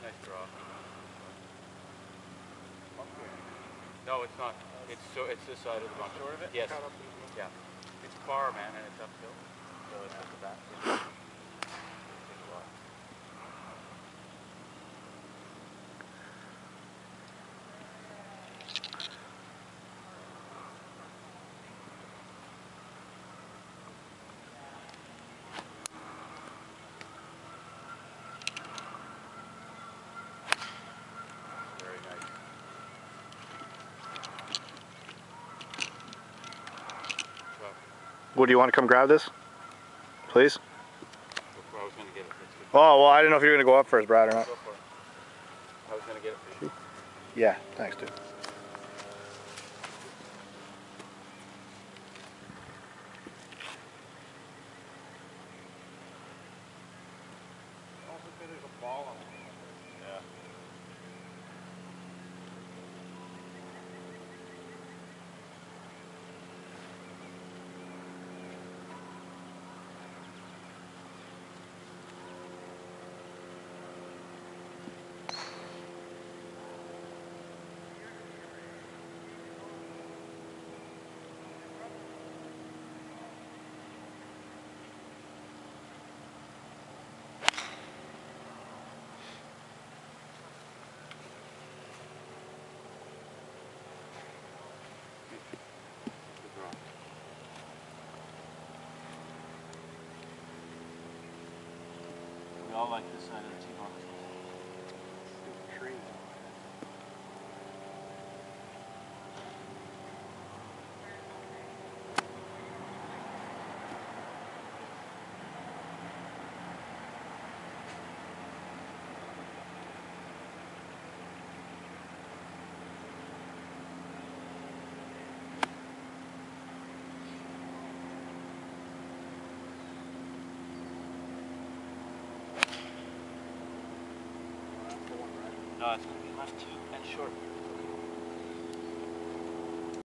Nice draw. No, it's not. It's this side of the bunker. Short of it? Yes. Yeah. It's far, man, and it's uphill. So it's at the back. Very nice. Would you want to come grab this, please? I was going to get it. Oh, well, I didn't know if you were going to go up first, Brad, or not. Go for it. I was going to get it for you. Yeah, thanks, dude. There's a ball on it. Yeah. We all like this side of the T-bone. Tree. No, it's going to be left 2 and short.